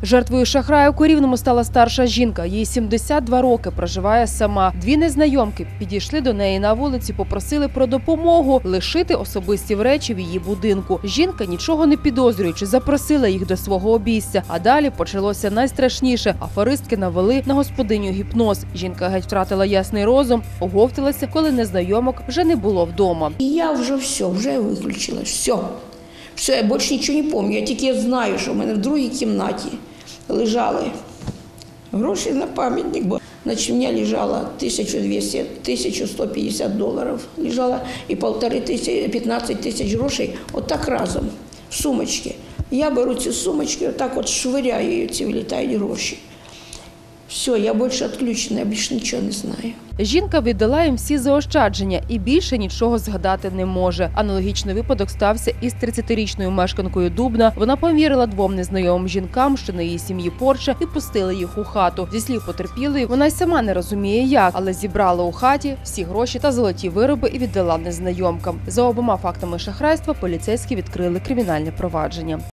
Жертвою шахраю у Рівному стала старша жінка. Їй 72 роки, проживає сама. Дві незнайомки підійшли до неї на вулиці, попросили про допомогу лишити особисті речі в її будинку. Жінка, нічого не підозрюючи, запросила їх до свого обійстя. А далі почалося найстрашніше. Аферистки навели на господиню гіпноз. Жінка геть втратила ясний розум, оговталася, коли незнайомок вже не було вдома. І я вже виключила, все, я більше нічого не пам'ятаю. Я тільки знаю, що в мене в другій кімнаті лежали гроші на пам'ятник, бо значить, у мене лежало 1150 доларів лежало і 15 тисяч грошей отак разом в сумочці. Я беру ці сумочки, отак от швиряю її, ці вилітають гроші. Все, я більше відключена, я більше нічого не знаю. Жінка віддала їм всі заощадження і більше нічого згадати не може. Аналогічний випадок стався із 30-річною мешканкою Дубна. Вона повірила двом незнайомим жінкам, що на її сім'ї порча, і пустила їх у хату. Зі слів потерпілої, вона й сама не розуміє як, але зібрала у хаті всі гроші та золоті вироби і віддала незнайомкам. За обома фактами шахрайства поліцейські відкрили кримінальне провадження.